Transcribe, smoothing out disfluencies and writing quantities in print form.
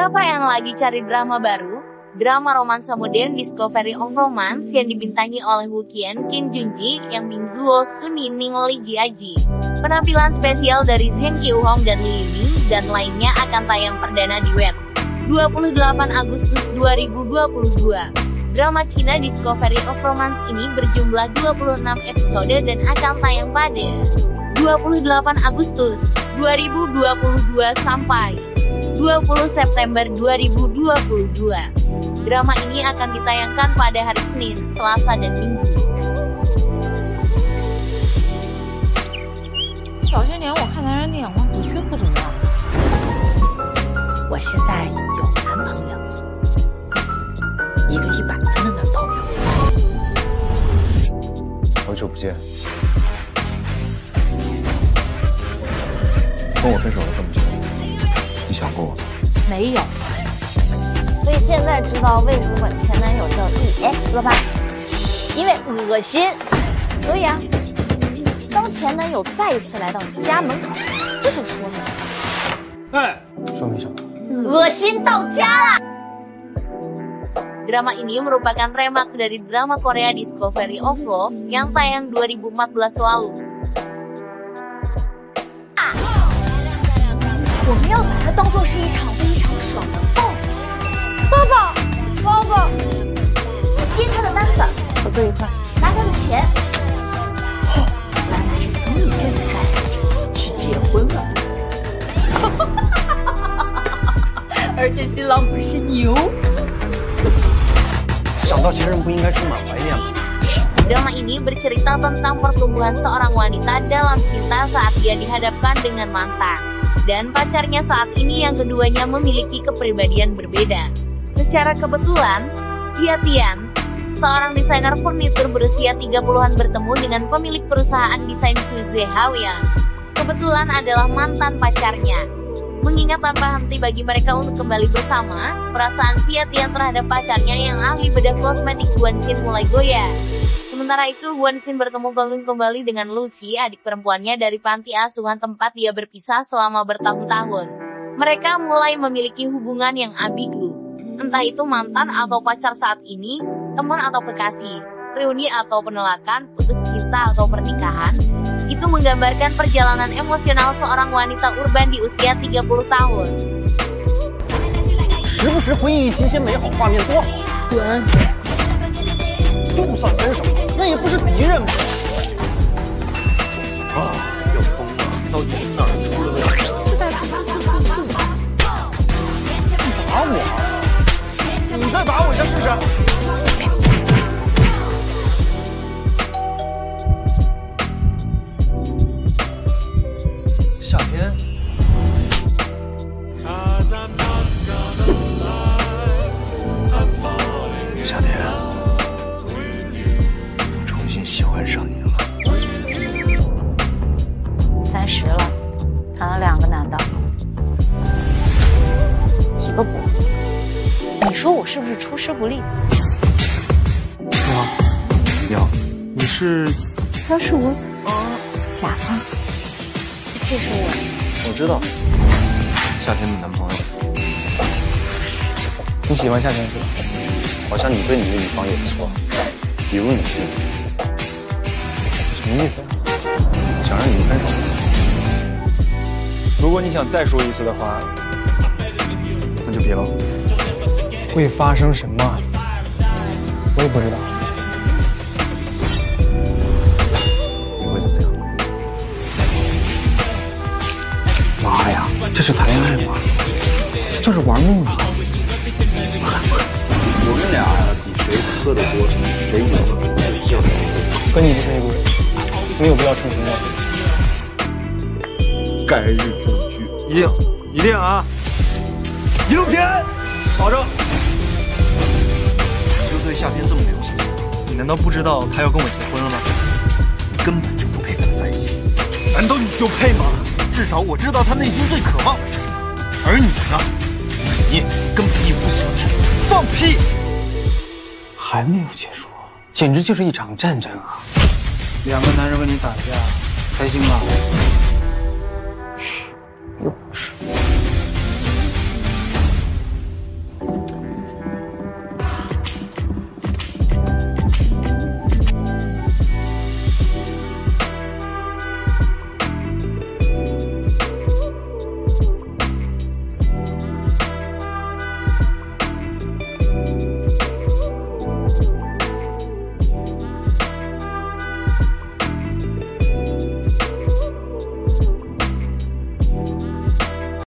Siapa yang lagi cari drama baru? Drama romansa modern Discovery of Romance yang dibintangi oleh Woo Kian, Kim Jun Ji, Yang Bing Zuo, Sun Yining, Lee Ji Aji. Penampilan spesial dari Zheng Qiu Hong dan Li Yiming dan lainnya akan tayang perdana di web 28 Agustus 2022. Drama Cina Discovery of Romance ini berjumlah 26 episode dan akan tayang pada 28 Agustus 2022 sampai 20 September 2022. Drama ini akan ditayangkan pada hari Senin, Selasa, dan Minggu. 早些年我看男人的眼光的确不怎么样。我现在有男朋友，一个100分的男朋友。 好久不见，跟我分手了这么久，你想过我吗？ 没有。 所以现在知道为什么我前男友叫 EX 了吧？因为恶心。所以啊，当前男友再一次来到你家门口，这就说明， 说明什么？ 恶心到家啦！ Drama ini merupakan remake dari drama Korea Discovery of Love yang tayang 2014 lalu. 我们要把它当做是一场非常爽的报复戏。 包包，接他的单子，合作一块，拿他的钱。哦，原来是从你这里赚来的钱去结婚了。而且新郎不是牛。 想到前任不应该充满怀念吗？ Drama ini bercerita tentang pertumbuhan seorang wanita dalam cinta saat dia dihadapkan dengan mantan dan pacarnya saat ini yang keduanya memiliki kepribadian berbeda. Secara kebetulan, Jia Tian, seorang desainer furnitur berusia 30-an bertemu dengan pemilik perusahaan desain Suzy Hao yang kebetulan adalah mantan pacarnya. Mengingat tanpa henti bagi mereka untuk kembali bersama, perasaan Jia Tian terhadap pacarnya yang ahli bedah kosmetik Guan Xin mulai goyah. Sementara itu, Guan Xin bertemu kembali dengan Lucy, adik perempuannya dari panti asuhan tempat dia berpisah selama bertahun-tahun. Mereka mulai memiliki hubungan yang ambigu. Entah itu mantan atau pacar saat ini, teman atau kekasih, reuni atau penolakan, putus cinta atau pernikahan, itu menggambarkan perjalanan emosional seorang wanita urban di usia 30 tahun. 时不时回忆新鲜美好画面多好。滚！就算分手，那也不是敌人嘛。啊，要疯了！到底是哪儿出了问题？你打我！ 你再打我一下试试。夏天，夏天，我重新喜欢上你了。 30了，谈了2个男的，1个不。 你说我是不是出师不利？ 是吗？瑶，你是？ 他是我甲方，这是我。 我知道，夏天的男朋友。你喜欢夏天是吧？好像你对你的女方也不错，比如你是。什么意思？想让你们分手。如果你想再说一次的话，那就别了。 会发生什么？我也不知道。 你会怎么样？ 妈呀，这是谈恋爱吗？这就是玩命啊！ 我们俩比谁喝的多，谁赢了就谁。 跟你是一路人，没有必要成什么关系。 改日中举，一定啊！一路平安，保证。 对夏天这么留心，你难道不知道他要跟我结婚了吗？你根本就不配跟他在一起，难道你就配吗？至少我知道他内心最渴望的是什么，而你呢？你根本一无所知，放屁！ 还没有结束，简直就是一场战争啊！2个男人跟你打架，开心吗？嘘，又不是。